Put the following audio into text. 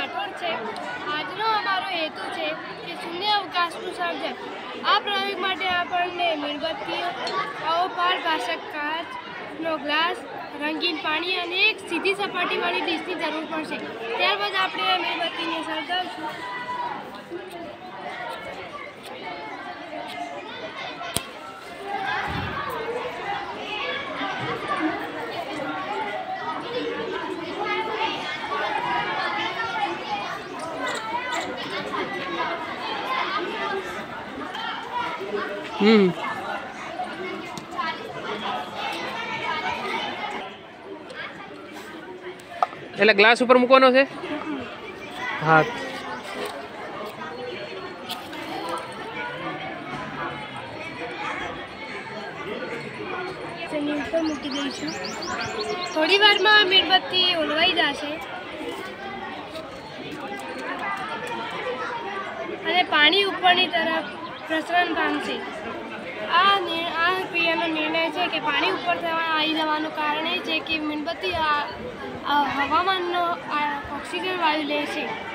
રાઠોડ છે। આજનો અમારો હેતુ છે કે શૂન્ય અવકાશનું સર્જન। આ પ્રયોગ માટે આપણને મીણબત્તીઓ, પારભાષક કાચનો ગ્લાસ, રંગીન પાણી અને એક સીધી સપાટીવાળી ડીશની જરૂર પડશે। ત્યારબાદ આપણે મીણબત્તીને સળગાવશું। એટલે ગ્લાસ ઉપર મૂકવાનો છે। હા તેની ઉપર મૂકી દઈશું। થોડી વારમાં મીણબત્તી ઓલવાઈ જશે અને પાણી ઉપરની તરફ પ્રસરણ પામશે। આ ક્રિયાનો નિર્ણય છે કે પાણી ઉપર આવી જવાનું કારણ એ છે કે મીણબત્તી હવામાનનો ઓક્સિજન વાયુ લે છે।